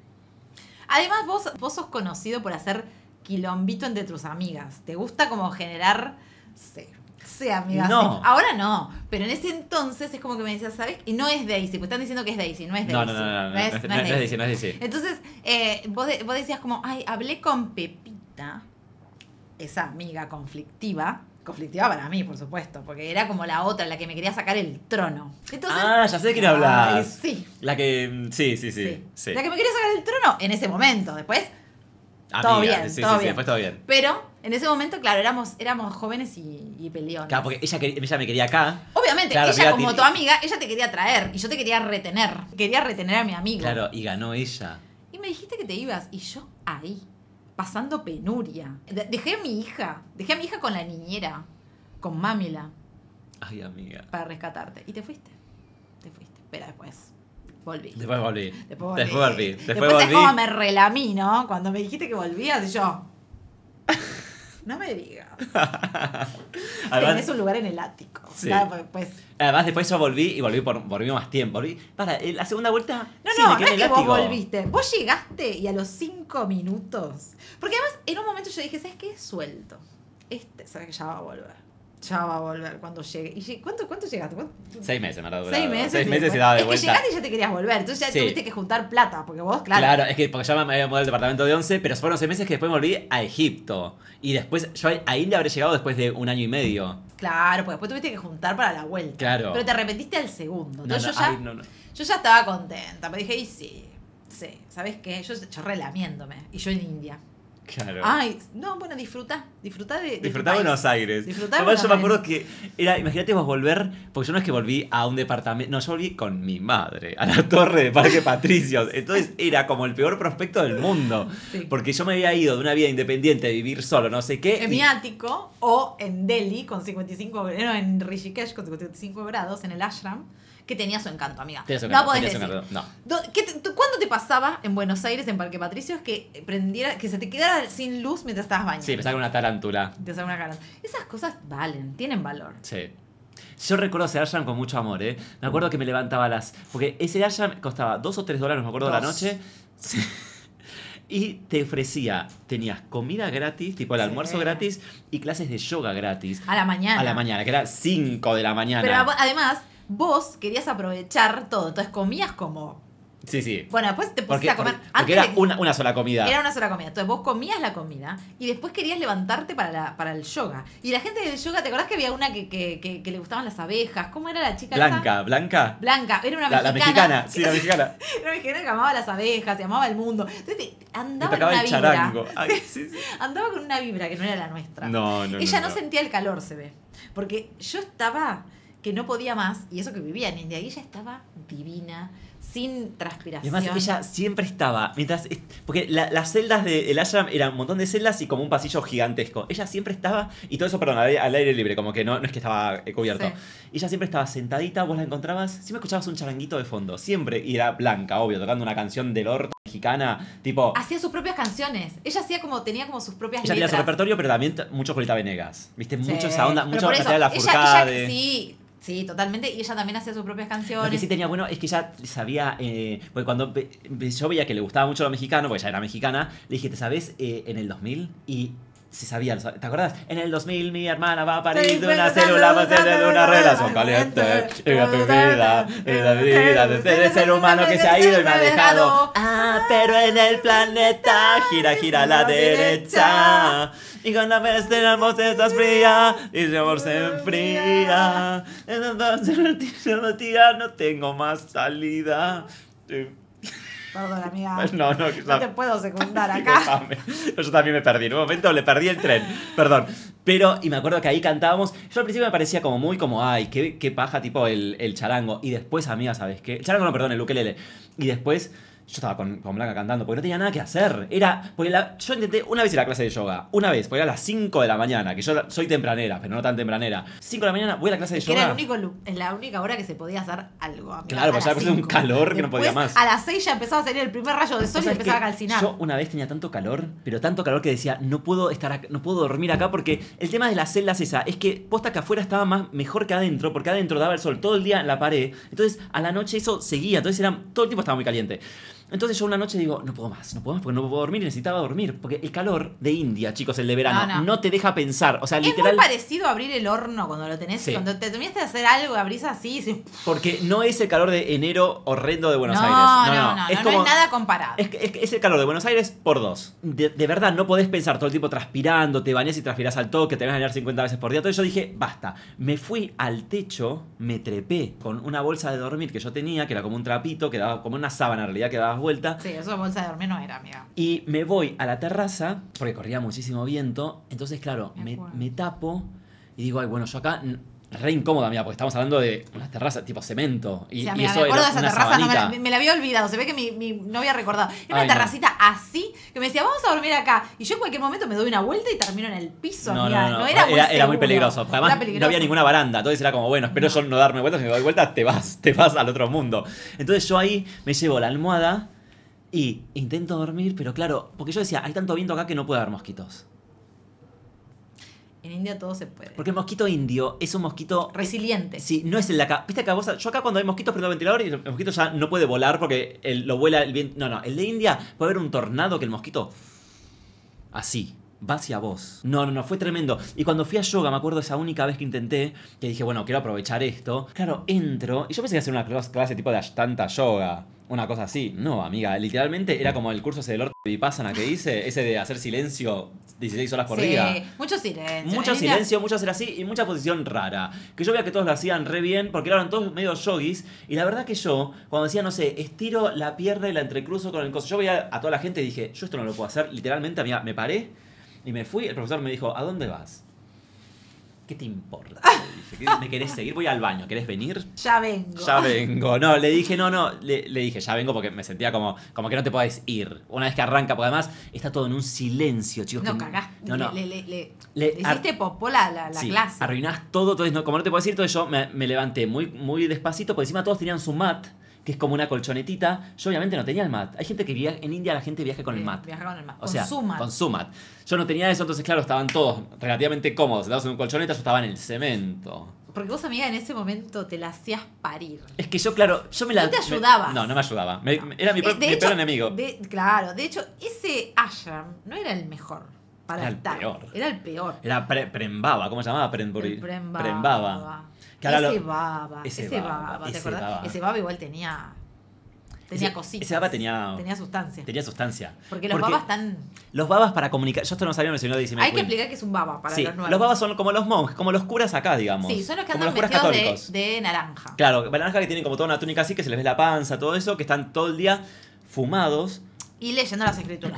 Además, vos, vos sos conocido por hacer quilombito entre tus amigas. ¿Te gusta como generar... Sí, sí, amiga. No. sí. Ahora no. Pero en ese entonces es como que me decías, ¿sabes? Y no es Daisy, pues están diciendo que es Daisy, no es Daisy. No, no, no, no, no, no, es, no es- no no es es Daisy. Daisy, no es Daisy. Entonces, eh, vos, de- vos decías como, ay, hablé con Pepita, esa amiga conflictiva. Conflictiva para mí, por supuesto, porque era como la otra, la que me quería sacar el trono. Entonces, Ah, ya sé de quién hablas. ay, sí, La que... Sí, sí, sí. sí. sí. La que me quería sacar el trono en ese momento. Después, Amiga, todo bien, sí, todo sí, sí, bien. después todo bien. pero en ese momento, claro, éramos, éramos jóvenes y, y peleones. Claro, porque ella, quería- ella me quería acá. Obviamente, Claro, ella amiga, como tiene- tu amiga, ella te quería traer y yo te quería retener. Quería retener a mi amigo. Claro, y ganó ella. Y me dijiste que te ibas y yo ahí, pasando penuria. De- dejé a mi hija, dejé a mi hija con la niñera, con Mamila, Ay, amiga. para rescatarte. Y te fuiste, te fuiste. Pero después volví. Después volví. Después volví. Después volví. Después, Después es volví. como me relamí, ¿no? Cuando me dijiste que volvías y yo... No me digas. Tenés Además, un lugar en el ático. Sí. Claro, pues, pues... además, después yo volví y volví por volví más tiempo. Volví. Para, eh, la segunda vuelta. No, sí, no, me no quedé es en que el vos látigo. volviste. Vos llegaste y a los cinco minutos. Porque además, en un momento yo dije, ¿sabes qué? Suelto. Este, ¿sabes que ya va a volver? Ya va a volver cuando llegue. ¿Y lleg- cuánto, cuánto llegaste? ¿Cuánto? Seis meses me ha durado. Seis meses. Seis y meses y después- daba de es vuelta. que llegaste y ya te querías volver. Entonces ya Sí. tuviste que juntar plata. Porque vos, claro. Claro, es que porque yo me había mudado al departamento de once, pero fueron seis meses que después me volví a Egipto. Y después, yo a India habré llegado después de un año y medio. Claro, porque después tuviste que juntar para la vuelta. Claro. Pero te arrepentiste al segundo. No, Entonces no, yo, ya, ay, no, no. yo ya estaba contenta. Me dije, y sí, sí, ¿sabes qué? Yo, yo relamiéndome. Y yo en India. Claro. Ay, no, bueno, disfruta. Disfruta de, de tu Disfrutá país. Buenos Aires. Disfrutá de Además, yo me Buenos acuerdo que era, imagínate vos volver, porque yo no es que volví a un departamento, no, yo volví con mi madre, a la torre de Parque Patricios. Entonces era como el peor prospecto del mundo. Sí. Porque yo me había ido de una vida independiente, de vivir solo, no sé qué. En y- mi ático o en Delhi con cincuenta y cinco, no, en Rishikesh con cincuenta y cinco grados en el ashram, que tenía su encanto, amiga. Tenía su no encanto, podés tenía su decir. encanto, no. Do- ¿qué te- tú- ¿Cuándo te pasaba en Buenos Aires, en Parque Patricios, que prendiera, que se te quedara sin luz mientras estabas bañando? Sí, empezaba con una tarántula. Te sale una cara. Esas cosas valen, tienen valor. Sí. Yo recuerdo ese ashram con mucho amor, ¿eh? Me acuerdo que me levantaba a las... Porque ese ashram costaba dos o tres dólares, me acuerdo, de la Dos. noche. Sí. Y te ofrecía, tenías comida gratis, tipo el Sí. almuerzo gratis y clases de yoga gratis. A la mañana. A la mañana, que era cinco de la mañana. Pero a- además, vos querías aprovechar todo. Entonces comías como. Sí, sí. Bueno, después te pusiste Porque, a comer. porque, antes porque era de que- una, una sola comida. Era una sola comida. Entonces vos comías la comida y después querías levantarte para, la, para el yoga. Y la gente del yoga, ¿te acordás que había una que, que, que, que le gustaban las abejas? ¿Cómo era la chica Blanca, esa? Blanca. Blanca. Era una La, la mexicana. mexicana, sí, la mexicana. Era una mexicana que amaba las abejas y amaba el mundo. Entonces te- Me andaba en tocaba una el vibra. charango. Ay, sí, sí. Andaba con una vibra que no era la nuestra. No, no, Ella no, no, no. sentía el calor, se ve. Porque yo estaba que no podía más, y eso que vivía en India, y ella estaba divina, sin Y transpiración. además ella siempre estaba, mientras, porque la- las celdas del ashram eran un montón de celdas y como un pasillo gigantesco. Ella siempre estaba, y todo eso, perdón, al aire, al aire libre, como que no, no es que estaba eh, cubierto. Sí. Ella siempre estaba sentadita, vos la encontrabas, siempre escuchabas un charanguito de fondo, siempre, y era Blanca, obvio, tocando una canción del orto mexicana, tipo... Hacía sus propias canciones. Ella hacía como, tenía como sus propias Ella tenía letras. su repertorio, pero también t- mucho Julieta Venegas. ¿Viste? Sí. Mucho esa onda, Pero mucho por eso, Natalia ella- Lafourcade. ella- Sí, sí, totalmente. Y ella también hacía sus propias canciones. Lo que sí tenía bueno es que ella sabía, eh, porque cuando ve- ve- yo veía que le gustaba mucho lo mexicano, porque ella era mexicana, le dije, ¿te sabes eh, en el dos mil? Y se sabía, ¿te acuerdas? En el dos mil mi hermana va a París de una célula más de una relación caliente. Y la vida, y la vida, desde el ser humano que se ha ido y me ha dejado. Ah, pero en el planeta gira, gira a la derecha. Y cuando vez tenemos estás fría y el amor se enfría. Entonces, tía, no tengo más salida. Sí. Perdón, amiga. No, no, No te puedo secundar acá. Disculpame. Yo también me perdí. En un momento le perdí el tren. Perdón. Pero, y me acuerdo que ahí cantábamos. Yo al principio me parecía como muy como, ay, qué, qué paja, tipo el, el charango. Y después, amiga, ¿sabes qué? El charango no, perdón, el ukelele. Y después, yo estaba con, con Blanca cantando porque no tenía nada que hacer. Era, porque la- yo intenté una vez ir a la clase de yoga. Una vez, porque era a las cinco de la mañana. Que yo soy tempranera, pero no tan tempranera. cinco de la mañana, voy a la clase de Que yoga. era el único, lu- es la única hora que se podía hacer algo. Amiga, Claro, a pues ya las después de un cinco. calor que no podía Después, más. A las seis ya empezaba a salir el primer rayo de sol y ¿Sabes empezaba a qué? calcinar. Yo una vez tenía tanto calor, pero tanto calor que decía, no puedo estar acá, no puedo dormir acá porque el tema de las celdas esa es que posta que afuera estaba más mejor que adentro, porque adentro daba el sol todo el día en la pared. Entonces, a la noche eso seguía, entonces era todo el tiempo estaba muy caliente. Entonces yo una noche digo, no puedo más, no puedo más porque no puedo dormir y necesitaba dormir, porque el calor de India, chicos, el de verano, No, no, no. te deja pensar, o sea, Es literal, muy parecido a abrir el horno cuando lo tenés. Sí. Cuando te terminaste de hacer algo, abrís así. sí. porque no es el calor de enero horrendo de Buenos no, Aires. no, no, no, es no como es nada comparado. Es, que- es, que es el calor de Buenos Aires por dos. De, de verdad, no podés pensar todo el tiempo transpirando, te bañás y transpirás al toque, te vas a bañar cincuenta veces por día. Entonces yo dije, basta. Me fui al techo, me trepé con una bolsa de dormir que yo tenía, que era como un trapito, que daba como una sábana en realidad que dabas vuelta. Sí, eso bolsa de dormir no era, amiga. Y me voy a la terraza, porque corría muchísimo viento. Entonces, claro, Me me, acuerdo. me tapo y digo, ay, bueno, yo acá... n- Re incómoda, mía, porque estamos hablando de una terraza tipo cemento. Y, Sí, y amiga, eso me acuerdo era de esa una terraza, no, me, la, sabanita. me la había olvidado. Se ve que mi, mi no había recordado. Era una Ay, no. terracita así que me decía, vamos a dormir acá. Y yo en cualquier momento me doy una vuelta y termino en el piso, No, amiga. no, no, era, muy era, era muy seguro. peligroso. Porque además Era peligroso. no había ninguna baranda. Entonces era como, bueno, espero No. yo no darme vueltas. Si me doy vueltas, te vas, te vas al otro mundo. Entonces yo ahí me llevo la almohada y intento dormir, pero claro, porque yo decía, hay tanto viento acá que no puede haber mosquitos. En India todo se puede. Porque el mosquito indio es un mosquito... Resiliente. Sí, no es el de acá. Viste acá vos, yo acá cuando hay mosquitos prendo el ventilador y el mosquito ya no puede volar porque el- lo vuela el viento. No, no, el de India puede haber un tornado que el mosquito... Así, va hacia vos. No, no, no, fue tremendo. Y cuando fui a yoga, me acuerdo esa única vez que intenté, que dije, bueno, quiero aprovechar esto. Claro, entro, y yo pensé que iba a hacer una clas- clase tipo de Ashtanta Yoga, una cosa así. No, amiga, literalmente era como el curso ese del orto de Vipassana que hice, ese de hacer silencio dieciséis horas por Sí, día. mucho silencio. Mucho En India- silencio, mucho hacer así y mucha posición rara. Que yo veía que todos lo hacían re bien porque eran todos medio yogis. Y la verdad que yo, cuando decía, no sé, estiro la pierna y la entrecruzo con el coso, yo veía a toda la gente y dije, yo esto no lo puedo hacer. Literalmente, amiga, me paré y me fui. El profesor me dijo, ¿a dónde vas? ¿Qué te importa? Le dije, ¿me querés seguir? Voy al baño, ¿querés venir? Ya vengo. Ya vengo. No, le dije, no, no. Le, le dije, ya vengo porque me sentía como, como que no te podés ir. Una vez que arranca, porque además está todo en un silencio, chicos. No, que- cagaste. No, no. Le, le, le, le- Le- le hiciste popó la, la, la Sí, clase. arruinás todo, entonces no, como no te puedo decir, entonces yo me, me levanté muy, muy despacito, por encima todos tenían su mat, que es como una colchonetita. Yo obviamente no tenía el mat. Hay gente que viaja, en India la gente viaja con el mat. Viaja con el mat. O Con sea, su mat. con su mat. Yo no tenía eso, entonces claro, estaban todos relativamente cómodos, sentados en un colchoneta, yo estaba en el cemento. porque vos, amiga, en ese momento te la hacías parir. Es que yo, claro, yo me la... No te ayudabas. me- no, no me ayudaba. Me- No. Era mi, De- pro- de mi hecho- peor enemigo. de- claro, de hecho, ese ashram no era el mejor para Era el estar. peor. Era el peor. Era pre, Prembaba, ¿cómo se llamaba? Prenburi- El Prembaba. Prembaba. Que ahora ese lo- baba, ese ese baba, baba, ¿te ese acordás? baba. Ese baba igual tenía tenía Ese- cositas. ese baba tenía- tenía sustancia. Tenía sustancia. Porque los babas están... Los babas para comunicar... Yo esto no sabía en el Señor de Disney Hay que explicar que es un baba para Sí, los nuevos. los babas son como los monjes, como los curas acá, digamos. Sí, son los que como andan los curas vestidos católicos. de, de naranja. Claro, la naranja que tienen como toda una túnica así, que se les ve la panza, todo eso, que están todo el día fumados. Y leyendo las escrituras.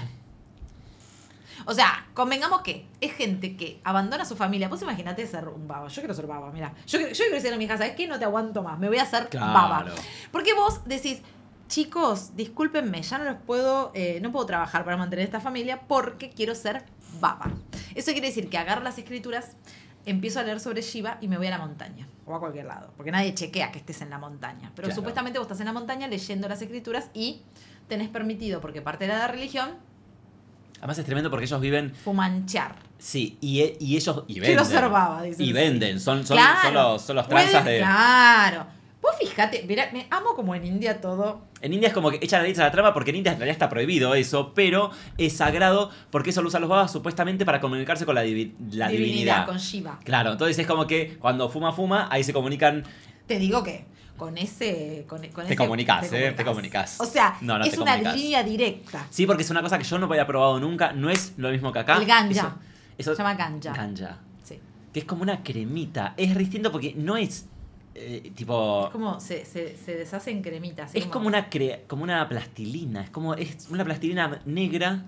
O sea, convengamos que es gente que abandona a su familia. Vos imaginate ser un baba. Yo quiero ser baba, mira. Yo, yo quiero decirle a mi hija, ¿sabes qué? No te aguanto más. Me voy a hacer Claro. baba. Porque vos decís, chicos, discúlpenme, ya no los puedo, eh, no puedo trabajar para mantener esta familia porque quiero ser baba. Eso quiere decir que agarro las escrituras, empiezo a leer sobre Shiva y me voy a la montaña. O a cualquier lado. Porque nadie chequea que estés en la montaña. Pero Claro. supuestamente vos estás en la montaña leyendo las escrituras y tenés permitido, porque parte de la religión, Además es tremendo porque ellos viven... fumanchar. Sí, y, e- y ellos... Y Quiero venden. ser baba, dicen. Y venden. Son, son, Claro. son los, son los Pueden- tranzas de... Claro. Vos fíjate, mirá, me amo como en India todo. En India es como que echan la lista a la trama porque en India en realidad está prohibido eso, pero es sagrado porque eso lo usan los babas supuestamente para comunicarse con la, divi- la divinidad. Con Shiva. Claro, entonces es como que cuando fuma, fuma, ahí se comunican. Te digo que con ese... Con, con Te ese comunicás, ¿eh? Te comunicás. O sea, No, no es te una comunicás. línea directa. Sí, porque es una cosa que yo no había probado nunca, no es lo mismo que acá. El ganja. Eso, eso- Se llama ganja. Ganja. Sí. Que es como una cremita. Es distinto porque no es eh, tipo... Es como se, se, se deshace en cremitas. Es como una, cre- como una plastilina. Es como es una plastilina negra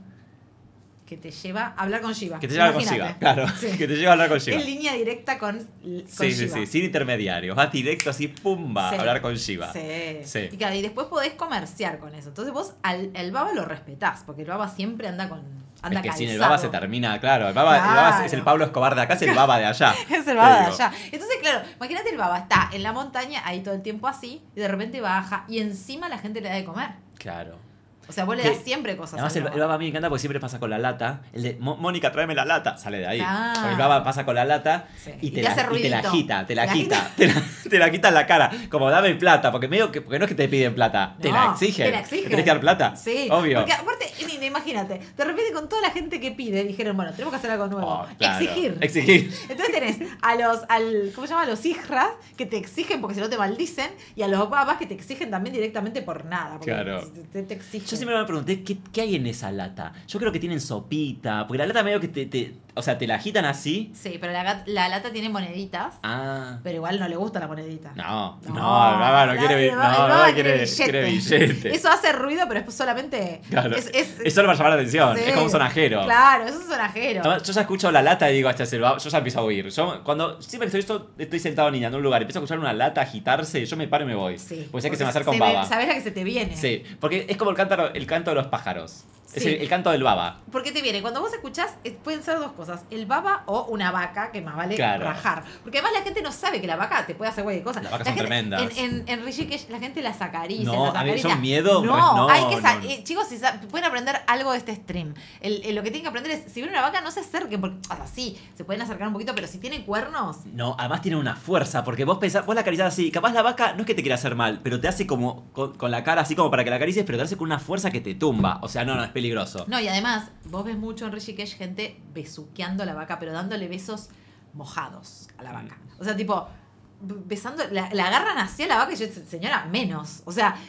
que te lleva a hablar con Shiva. que te lleva a hablar con Imagínate. Shiva. Claro, Sí. que te lleva a hablar con Shiva. En línea directa con, con Sí, sí, Shiva. sí, sin intermediarios. Vas directo así, pum, va Sí. a hablar con Shiva. Sí. Sí. Y, claro, y después podés comerciar con eso. Entonces vos al el baba lo respetás, porque el baba siempre anda con anda Es que sin el calzado. baba se termina, claro. El baba, el baba Claro. es el Pablo Escobar de acá, es el baba de allá. Es el baba Te de digo. allá. Entonces, claro, imagínate el baba está en la montaña, ahí todo el tiempo así, y de repente baja, y encima la gente le da de comer. Claro. O sea, vos le Que- das siempre cosas Además, al el, baba. el baba a mí me encanta porque siempre pasa con la lata. El de "Mo- Mónica, tráeme la lata. Sale de ahí. Ah. Porque el baba pasa con la lata Sí. y, Y te te la, hace y te la ruidito. agita, te la Te la agita. Te la, te la quita en la cara. Como dame plata. Porque medio que, porque no es que te piden plata, te No, la exigen. te la exigen. Tenés que dar plata. Sí, Obvio. porque aparte, Nina, imagínate, de repente con toda la gente que pide, dijeron, bueno, tenemos que hacer algo nuevo. Oh, claro. Exigir. Exigir. Entonces tenés a los, al, ¿cómo se llama? A los hijras que te exigen porque si no te maldicen, y a los babas que te exigen también directamente por nada. Porque Claro. te, te exigen. Yo siempre me pregunté, ¿qué, ¿qué hay en esa lata? Yo creo que tienen sopita. Porque la lata medio que te, te o sea, te la agitan así. Sí, pero la, gat- la lata tiene moneditas, Ah. pero igual no le gusta la monedita. No, no, No, el baba no la- quiere, el bi- baba- no, el el baba baba quiere quiere, quiere billete. billete. Eso hace ruido, pero es solamente... Claro. Es, es- Es solo para llamar la atención, sí. es como un sonajero. Claro, es un sonajero. Además, yo ya escucho la lata y digo, este es el baba, yo ya empiezo a huir. Yo cuando siempre estoy, esto- estoy sentado niña en un lugar, empiezo a escuchar una lata agitarse, yo me paro y me voy. Sí. Pues sé que porque se me acerca un ve- baba. Sabés la que se te viene. Sí, porque es como el canto, el canto de los pájaros. Es Sí. el, el canto del baba. ¿Por qué te viene? Cuando vos escuchás, eh, pueden ser dos cosas. El baba o una vaca, que más vale Claro. rajar. Porque además la gente no sabe que la vaca te puede hacer cualquier cosa. Las vacas La son gente- tremendas. En, en, en Rishikesh la gente las acaricia. No, las a mí acaricia. son miedo, No, pues no, hay que sa- no, no. eh, chicos, si sa- pueden aprender algo de este stream. El, el- lo que tienen que aprender es, si ven una vaca, no se acerquen. Porque, o sea, sí, se pueden acercar un poquito, pero si tiene cuernos... No, además tiene una fuerza, porque vos pensás, vos la acariciás así, capaz la vaca no es que te quiera hacer mal, pero te hace como con, con la cara así como para que la acaricies, pero te hace con una fuerza que te tumba. O sea, no, no, es peligroso. No, y además, vos ves mucho en Rishikesh gente besuqueando a la vaca, pero dándole besos mojados a la vaca. O sea, tipo, b- besando, la, la agarran hacia la vaca y yo, señora, menos. O sea,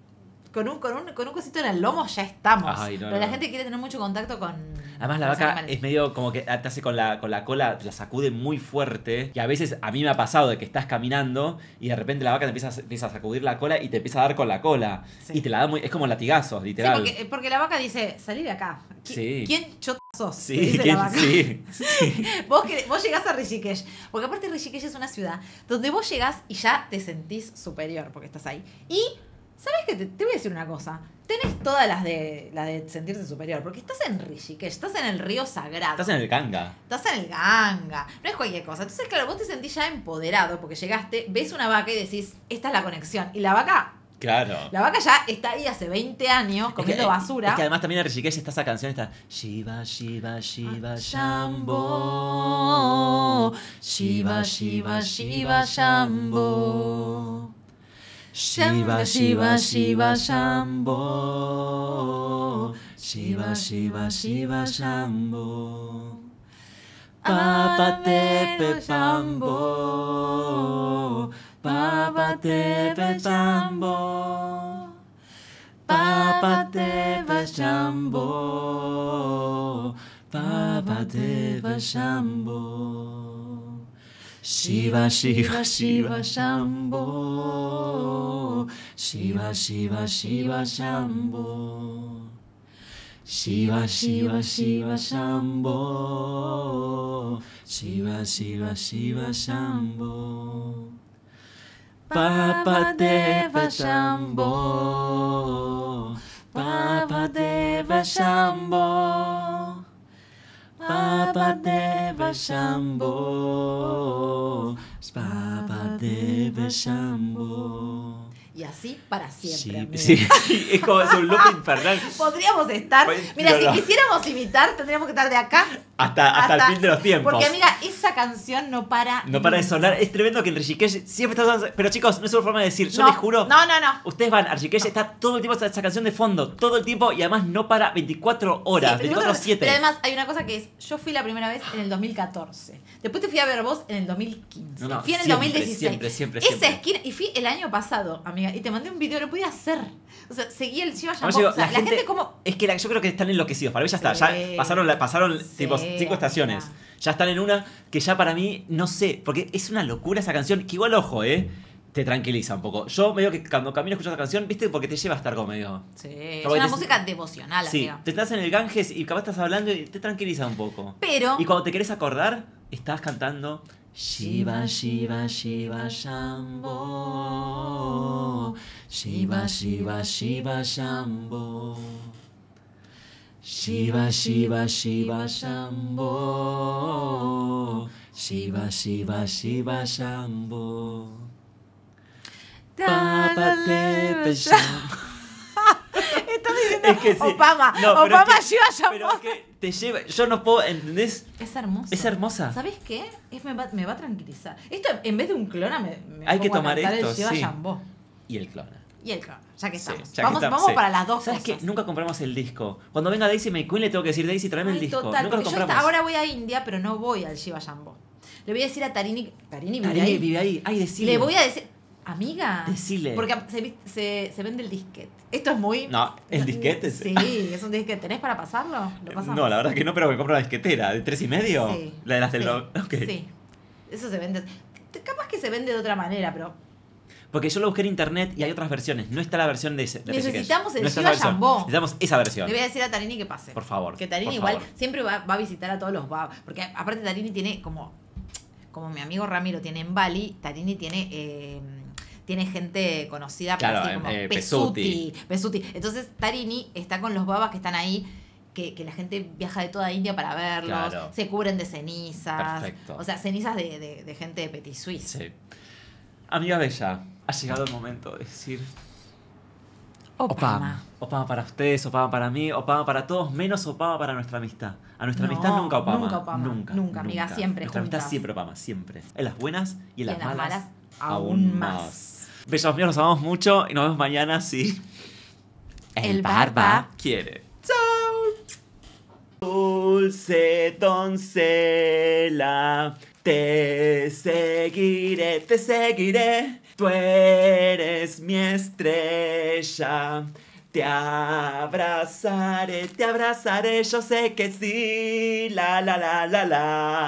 con un, con un, con un cosito en el lomo ya estamos. Ay, no, pero no. la gente quiere tener mucho contacto con. Además la con los vaca animales. es medio como que te hace con la, con la cola, te la sacude muy fuerte. Y a veces a mí me ha pasado de que estás caminando y de repente la vaca te empieza, a- empieza a sacudir la cola y te empieza a dar con la cola. Sí. Y te la da muy, es como latigazos, Sí, literal. porque, porque la vaca dice, salí de acá. ¿Qui- Sí. ¿Quién chota sos? Sí, Te dice ¿quién- la vaca. sí. Vos, querés- vos llegás a Rishikesh, porque aparte Rishikesh es una ciudad donde vos llegás y ya te sentís superior porque estás ahí. Y, ¿sabes qué? Te, te voy a decir una cosa. Tenés todas las de, las de sentirse superior, porque estás en Rishikesh, estás en el río sagrado. Estás en el Ganga. Estás en el Ganga, no es cualquier cosa. Entonces, claro, vos te sentís ya empoderado porque llegaste, ves una vaca y decís, esta es la conexión. Y la vaca Claro. La vaca ya está ahí hace veinte años comiendo es que, basura. Es que además también en Rishikesh está esa canción, está Shiva, Shiva, Shiva, Shambho. Shiva, Shiva, Shiva, Shambho. Shiva, Shiva, Shiva, Shambho. Shiva, Shiva, Shiva, Shambho. Papa Tepe Shambho. Papa Tepe Shambho. Papa Tepe Shambho. Papa Tepe Shambho. Shiva, Shiva, Shiva, Shambho. Shiva, Shiva, Shiva, Shambho. Shiva, Shiva, Shiva, Shambho. Shiva, Shiva, Shiva, Shambho. Papa Deva Shambho. Papa Deva Shambho. Papa Deva Shambho. Papa Deva Shambho. Y así para siempre. Sí, sí. Es como es un loop infernal. Podríamos estar. Pues, Mira, no, si no. quisiéramos imitar, tendríamos que estar de acá Hasta, hasta, el fin de los tiempos. Porque, amiga, esa canción no para. No para de nunca. sonar. Es tremendo que en Rishikesh siempre está sonando. Pero chicos, no es una forma de decir. Yo No, les juro. No, no, no. Ustedes van a Rishikesh, está todo el tiempo esa, esa canción de fondo. Todo el tiempo y además no para veinticuatro horas. Sí, pero veinticuatro nosotros- siete. Pero además hay una cosa que es, yo fui la primera vez en el dos mil catorce. Después te fui a ver vos en el dos mil quince. No, no, fui en el siempre, dos mil dieciséis. siempre, siempre, Esa siempre. esquina, y fui el año pasado, amiga, y te mandé un video, no podía hacer. O sea, seguí el Shiva Además, Shambho. digo, O sea, la, gente, como... Es que la- yo creo que están enloquecidos. Para mí ya está. Sí. Ya pasaron, la- pasaron Sí, tipo cinco estaciones. amiga. Ya están en una que ya para mí, no sé. Porque es una locura esa canción. Que igual, ojo, eh. Te tranquiliza un poco. Yo medio que cuando camino escucho esa canción, viste, porque te lleva a estar como medio. Sí, es Como que una te- música devocional, Sí, amiga. te estás en el Ganges y capaz estás hablando y te tranquiliza un poco. Pero... Y cuando te querés acordar, estás cantando Shiva, Shiva, Shiva, Shambho. Shiva, Shiva, Shiva, Shambho. Shiva, Shiva, Shiva, Shambho. Shiva, Shiva, Shiva, Shambho. Papa Tepe Shambho. Estás diciendo Es que sí. Obama, No, pero Obama es que- Shiva Pero Shambho. es que te lleva. Yo no puedo, ¿entendés? Es hermosa. Es hermosa. ¿Sabes qué? Es, me, va, me va a tranquilizar. Esto, en vez de un clona, me, me Hay que pongo a tomar cantar esto, el Shiva sí. Shambho. Y el clona. Y el clona, ya que Sí, estamos. ya que vamos estamos, vamos sí. para las dos ¿Sabes cosas. qué? Nunca compramos el disco. Cuando venga Daisy May Queen le tengo que decir, Daisy, tráeme el Ay, disco. total, Nunca lo porque yo compramos. esta- ahora voy a India, pero no voy al Shiva Shambho. Le voy a decir a Tarini, Tarini vive Tarini ahí. vive ahí. Ay, decile. Le voy a decir, amiga, Decile. porque se, vi- se, se vende el disquete. Esto es muy... No, ¿el disquete? Sí, es un disquete. ¿Tenés para pasarlo? ¿Lo pasamos? No, la verdad que no, pero me compro una disquetera. ¿De tres y medio? Sí. La de las del... sí, Ok. sí. Eso se vende... Capaz que se vende de otra manera, pero... Porque yo lo busqué en internet y hay otras versiones. No está la versión de ese. de Necesitamos Rishikesh. el No está Shiva esa versión. Shambho. Necesitamos esa versión. Le voy a decir a Tarini que pase. Por favor. Que Tarini por igual favor. siempre va, va a visitar a todos los babas. Porque aparte Tarini tiene como... Como mi amigo Ramiro tiene en Bali, Tarini tiene... eh, tiene gente conocida, pero Claro, así como eh, Pesuti, Pesuti. Entonces Tarini está con los babas que están ahí, que, que la gente viaja de toda India para verlos, Claro. se cubren de cenizas. Perfecto. O sea, cenizas de, de, de gente de Petit Suisse. Sí. Amiga Bella, ha llegado el momento de decir... Opama. Opama para ustedes, Opama para mí, Opama para todos, menos Opama para nuestra amistad. A nuestra No, amistad nunca Opama. nunca Opama. Nunca, Nunca, amiga, siempre Nuestra amistad juntas. siempre Opama, siempre. En las buenas y en las, malas, aún más. Bellos míos, los amamos mucho y nos vemos mañana si... El barba quiere. Chao. Dulce doncella, te seguiré, te seguiré. Tú eres mi estrella. Te abrazaré, te abrazaré, yo sé que sí. La la la la la.